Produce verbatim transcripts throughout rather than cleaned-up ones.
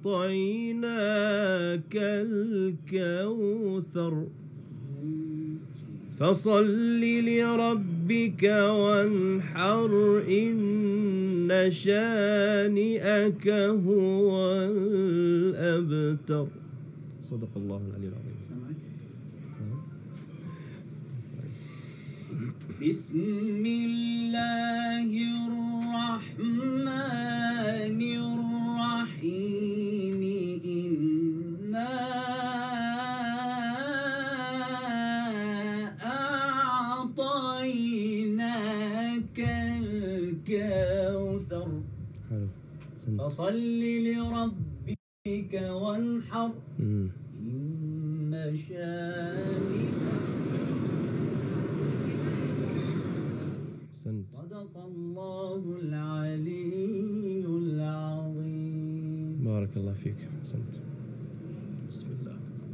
أعطيناك الكوثر فصل لربك وانحر إن شانئك هو الأبتر. صدق الله العلي العظيم. بسم الله الرحمن الرحيم إنا أعطيناك الكوثر فصل لربك وانحر إن شانئك. صدق الله العلي العظيم. بارك الله فيك. أحسنت. بسم الله.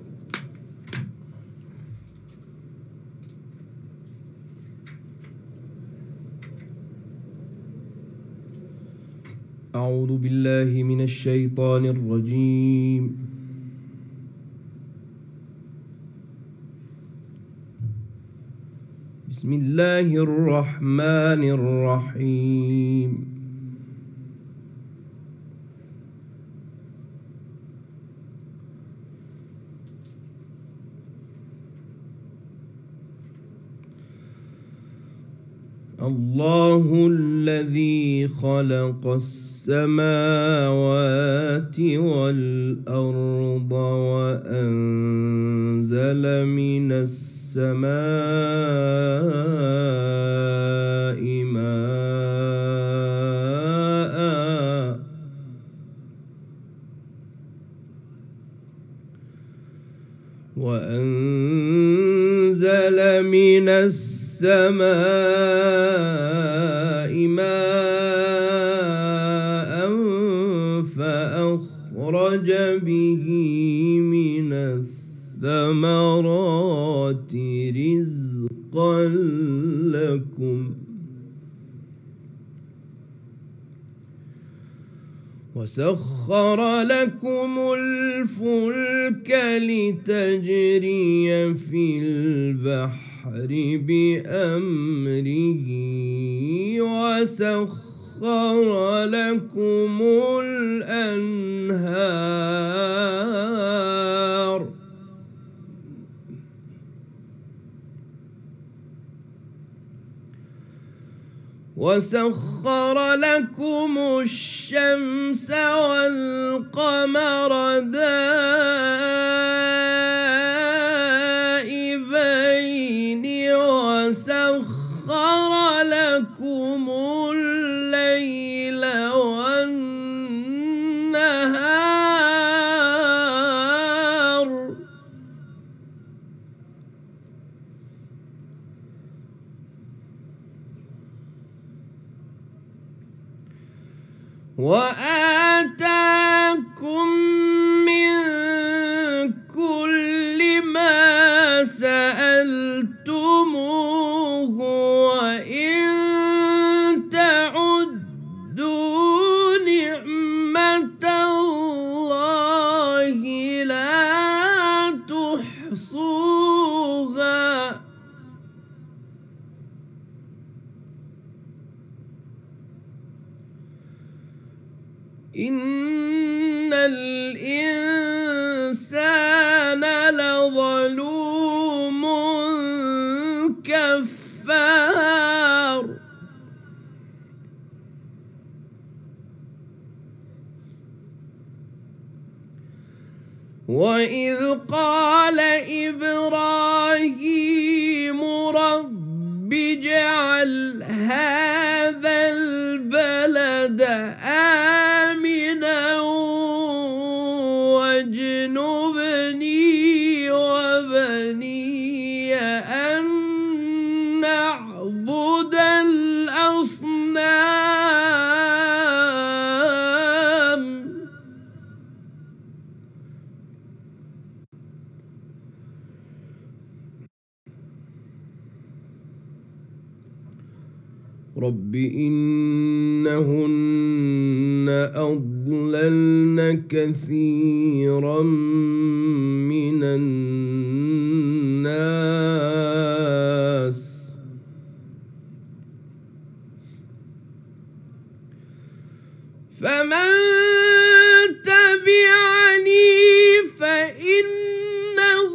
أعوذ بالله من الشيطان الرجيم. بسم الله الرحمن الرحيم. الله الذي خلق السماوات والأرض وأنزل من السماء ماء وأنزل من السماء ماء فأخرج به من الثمرات رزقا لكم وسخر لكم الفلك لتجري في البحر بأمره وسخر لكم الأنهار وسخر لكم الشمس والقمر دائبين وسخر لكم الليل والنهار وآتاكم من كل ما سألتموه وإن تعدوا نعمة الله لا تحصوها إن الإنسان لظلوم كفار. وإذ قال إبراهيم رب اجعل هذا البلد آمنا واجنبني وبني أن نعبد الأصنام رب إنهن أضللن كثيرا من الناس فمن تبعني فإنه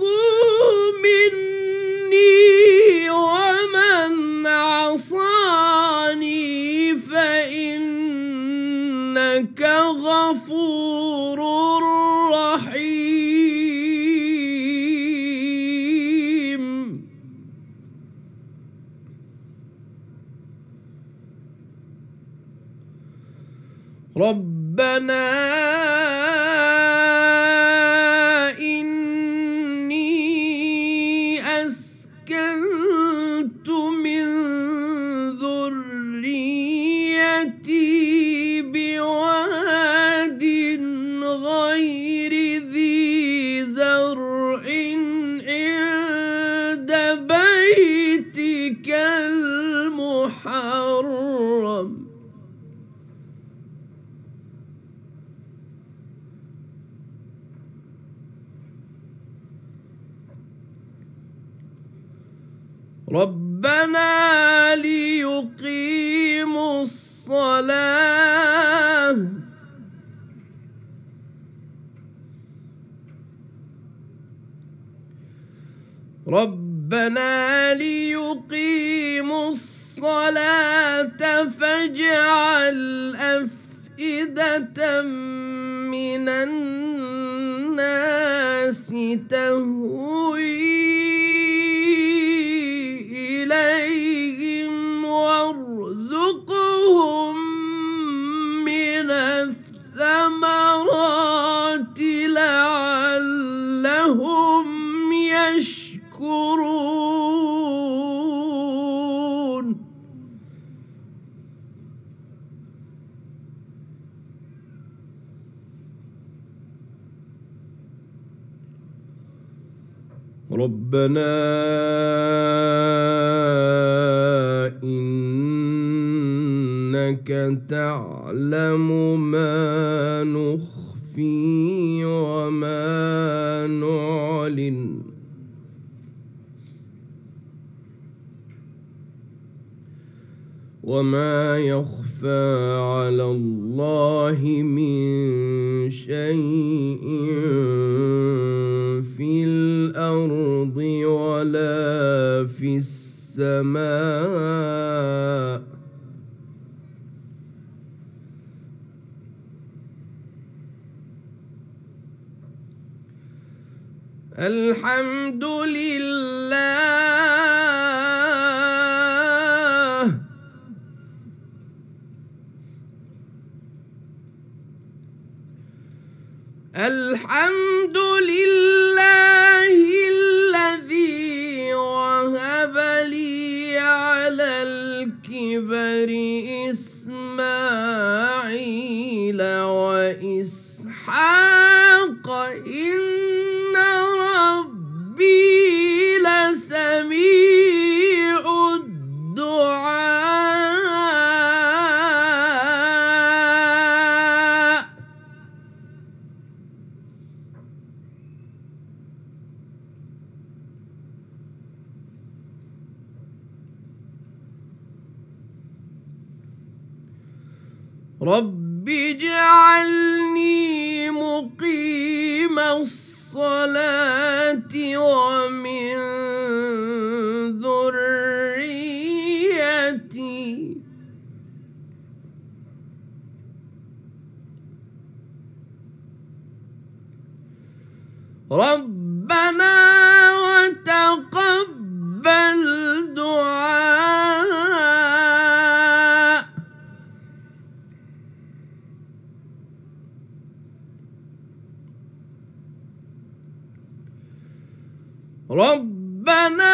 مني ومن عصاني فإنك غفور رحيم. ربنا إني أسكنت من ذريتي بواد غير ذي زرع عند بيتك المحرم ربنا ليقيموا الصلاة ربنا ليقيموا الصلاة فاجعل أفئدة من الناس تهوي إليهم وارزقهم من الثمرات لعلهم يشكرون. ربنا إنك تعلم ما نخفي وما نعلن وما يخفى على الله من شيء في الأرض ولا في السماء. الحمد لله الحمد لله الذي وهب لي على الكبر إسماعيل وإسحاق إن ربي لسميع الدعاء. رب اجعلني مقيم الصلاة ومن ذريتي ربنا وتقبل دعاء. ربنا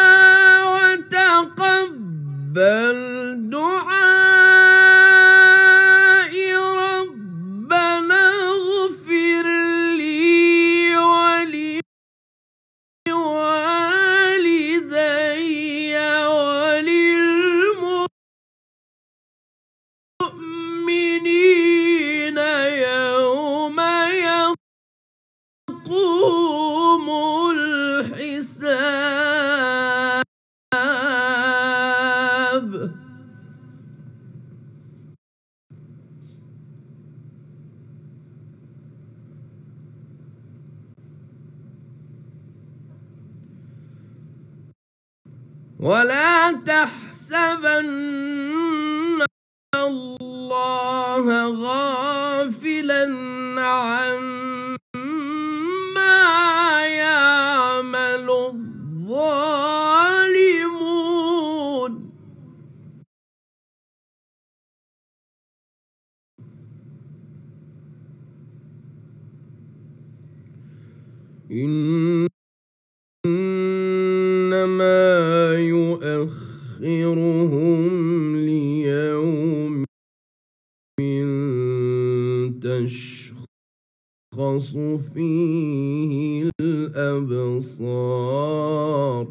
وتقبل دعاء ربنا اغفر لي ولوالدي وللمؤمنين يوم يقوم يقوم الحساب ولا تحسبن الله غافلا عما يعمل الظالمون إنما يؤخرهم ليوم تشخص فيه الأبصار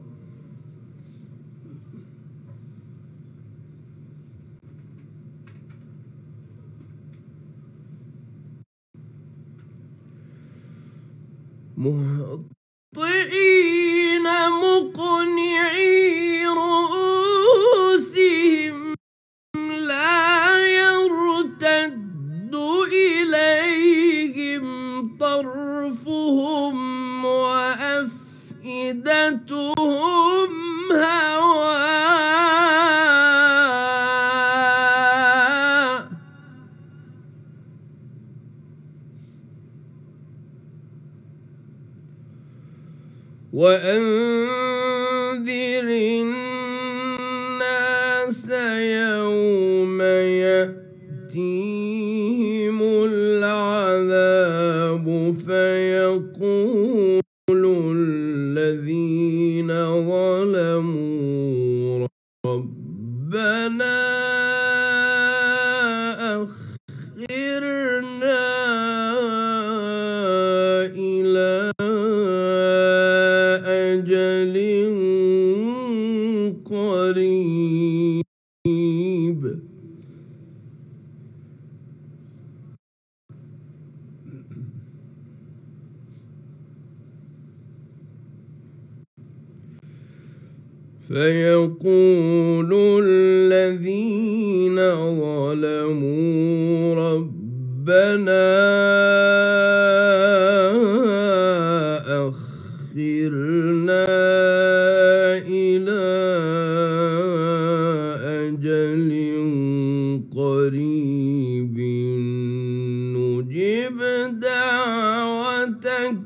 مهطعين مقنعي رؤوسهم لا يرتد إليهم طرفهم وأفئدتهم هواء وأنذر الناس يوم يأتيهم العذاب فيقول الذين ظلموا ربنا أخرنا إلى أجل قريب فيقول الذين ظلموا ربنا أخرنا إلى أجل قريب نجب دعوتك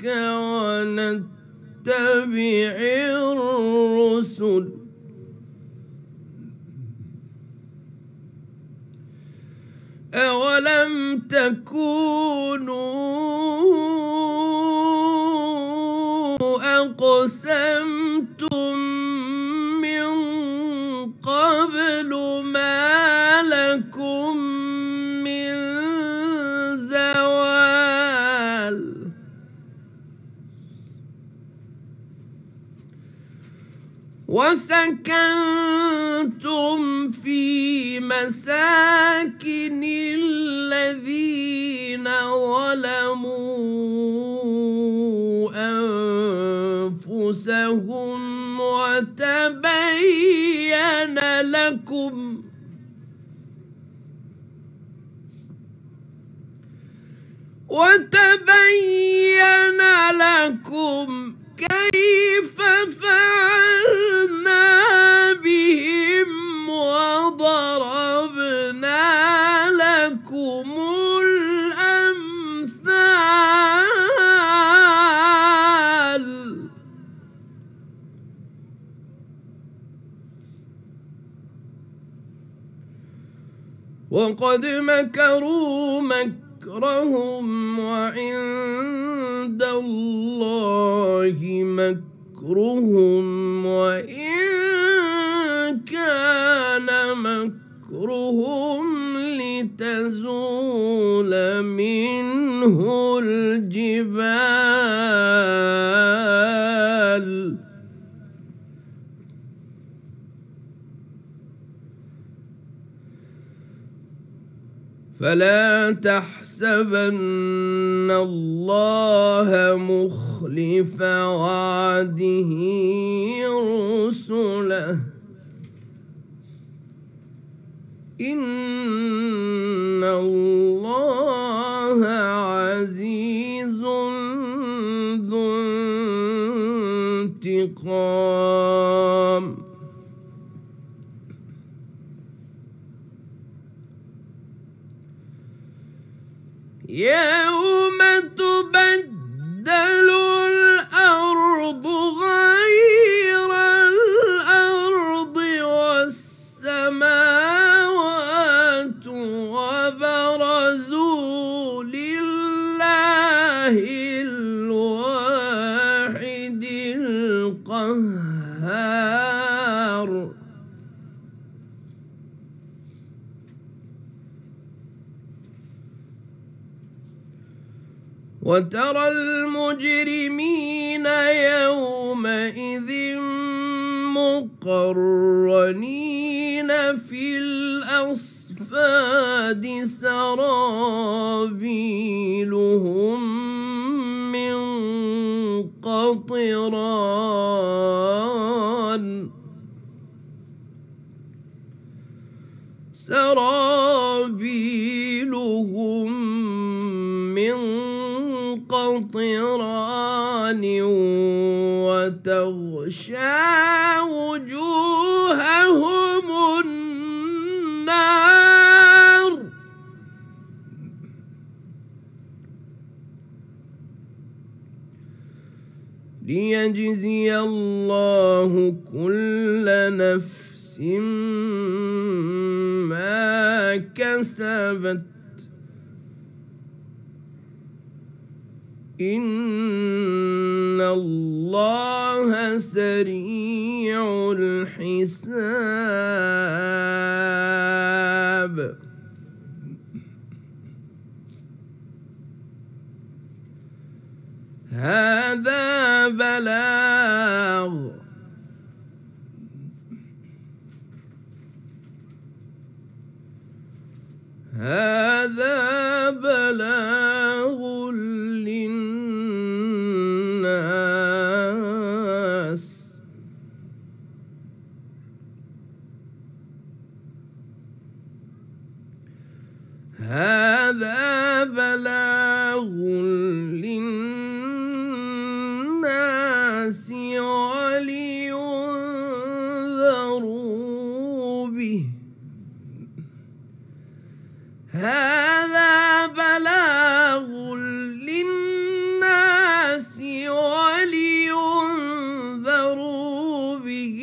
ونتبع الرسل أولم تكونوا أقسمتم من قبل ما لكم من زوال وسكنتم في مساكن الذين ظلموا أنفسهم وتبين لكم وتبين لكم كيف فعلنا بهم وضربنا لكم الأمثال وقد مكروا مكرهم وعند الله مكرهم وإن كان مكرهم لتزول منه الجبال فلا تحسبن الله مخلف وعده رسله إن الله عزيز ذو انتقام يوم تبدل الأرض غير الأرض والسماوات وبرزوا لله الواحد القهار وترى المجرمين يومئذ مقرنين في الأصفاد سرابيلهم من قطران سرابيلهم من قطران وتغشى وجوههم النار ليجزي الله كل نفس ما كسبت إن الله سريع الحساب هذا بلاغ هذا بلاغ للناس هذا بلاغ للناس ولينذروا به هذا بلاغ للناس ولينذروا به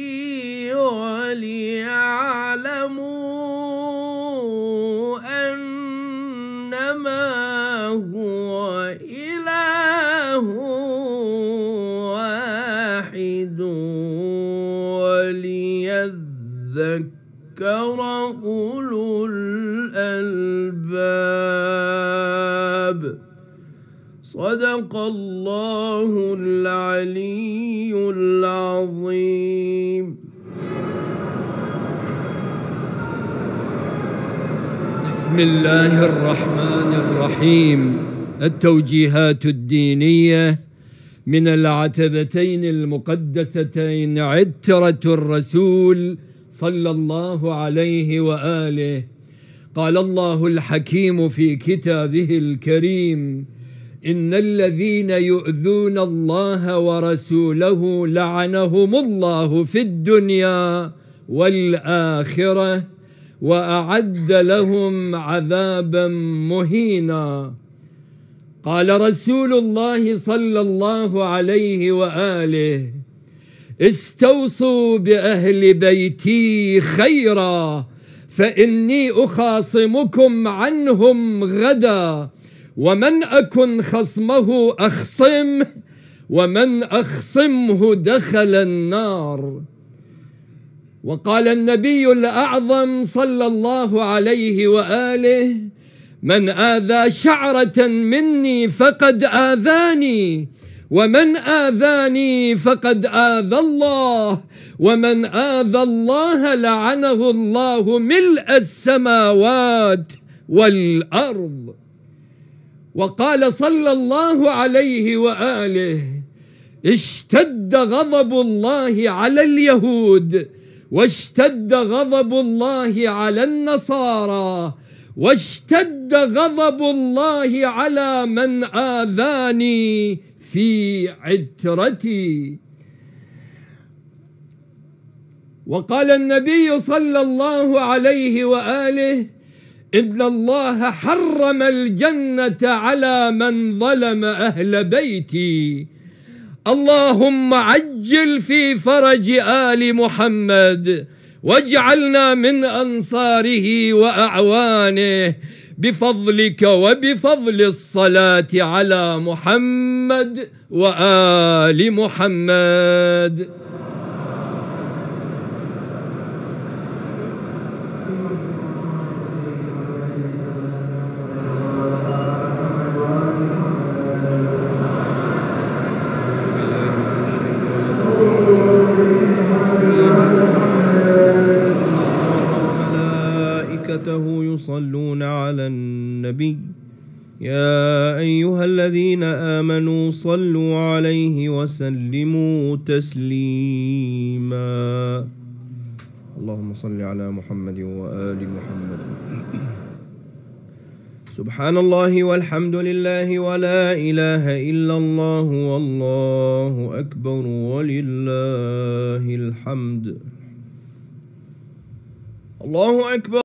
وليعلموا أنما هو إله واحد وليذكر أولو الألباب صدق الله العلي العظيم. بسم الله الرحمن الرحيم. التوجيهات الدينية من العتبتين المقدستين عترة الرسول صلى الله عليه وآله. قال الله الحكيم في كتابه الكريم: إن الذين يؤذون الله ورسوله لعنهم الله في الدنيا والآخرة وأعد لهم عذابا مهينا. قال رسول الله صلى الله عليه وآله: استوصوا بأهل بيتي خيرا فإني أخاصمكم عنهم غدا، ومن أكن خصمه أخصمه، ومن أخصمه دخل النار. وقال النبي الأعظم صلى الله عليه وآله: من آذى شعرة مني فقد آذاني، ومن آذاني فقد آذى الله، ومن آذى الله لعنه الله ملء السماوات والأرض. وقال صلى الله عليه وآله: اشتد غضب الله على اليهود، واشتد غضب الله على النصارى، واشتد غضب الله على من آذاني في عترتي. وقال النبي صلى الله عليه وآله: إن الله حرم الجنة على من ظلم أهل بيتي. اللهم عجل في فرج آل محمد، واجعلنا من أنصاره وأعوانه بفضلك وبفضل الصلاة على محمد وآل محمد. يصلون على النبي يا أيها الذين آمنوا صلوا عليه وسلموا تسليما. اللهم صل على محمد وآل محمد. سبحان الله والحمد لله ولا إله إلا الله والله أكبر ولله الحمد. الله أكبر.